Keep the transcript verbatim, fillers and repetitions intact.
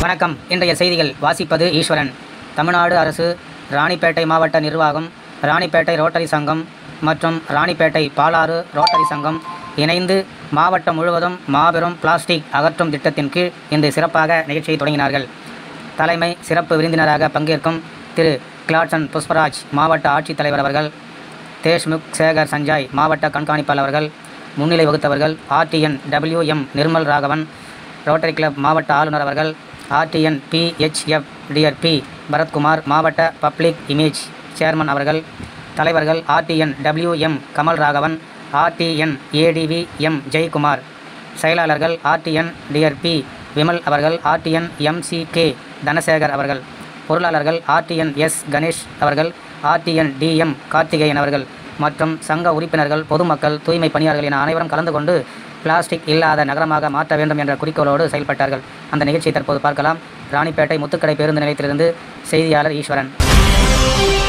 வணக்கம். இன்றைய செய்திகள் வாசிப்பது ஈஸ்வரன். தமிழ்நாடு அரசு, ராணிப்பேட்டை மாவட்ட நிர்வாகம், ராணிப்பேட்டை ரோட்டரி சங்கம் மற்றும் ராணிப்பேட்டை பாலாறு ரோட்டரி சங்கம் இணைந்து மாவட்டம் முழுவதும் மாபெரும் பிளாஸ்டிக் அகற்றும் திட்டத்தின் கீழ் இன்று சிறப்பாக நிகழ்ச்சியை தொடங்கினார்கள். தலைமை சிறப்பு விருந்தினராக பங்கேற்கும் திரு கிளாட்சன் புஷ்பராஜ் மாவட்ட ஆட்சித்தலைவர் அவர்கள், தேஷ்முக் சேகர் சஞ்சாய் மாவட்ட கண்காணிப்பாளர் அவர்கள் முன்னிலை வகுத்தவர்கள். RTN WM Nirmal Raghavan Rotary Club மாவட்ட ஆளுநர் அவர்கள், ஆர்டிஎன் பிஹெச்எஃப் டிஆர்பி பரத்குமார் மாவட்ட பப்ளிக் இமேஜ் சேர்மன் அவர்கள், தலைவர்கள் RTN WM Kamal Raghavan, RTN ADV M Jayakumar, செயலாளர்கள் ஆர்டிஎன் டிஆர்பி விமல் அவர்கள், ஆர்டிஎன் எம்சிகே தனசேகர் அவர்கள், பொருளாளர்கள் ஆர்டிஎன் எஸ் கணேஷ் அவர்கள், ஆர்டிஎன் டிஎம் கார்த்திகேயன் அவர்கள் மற்றும் சங்க உறுப்பினர்கள், பொதுமக்கள், தூய்மை பணியாளர்கள் என அனைவரும் கலந்து கொண்டு பிளாஸ்டிக் இல்லாத நகரமாக மாற்ற வேண்டும் என்ற குறிக்கோளோடு செயல்பட்டார்கள். அந்த நிகழ்ச்சியை தற்போது பார்க்கலாம். ராணிப்பேட்டை முத்துக்கடை பேருந்து நிலையத்திலிருந்து செய்தியாளர் ஈஸ்வரன்.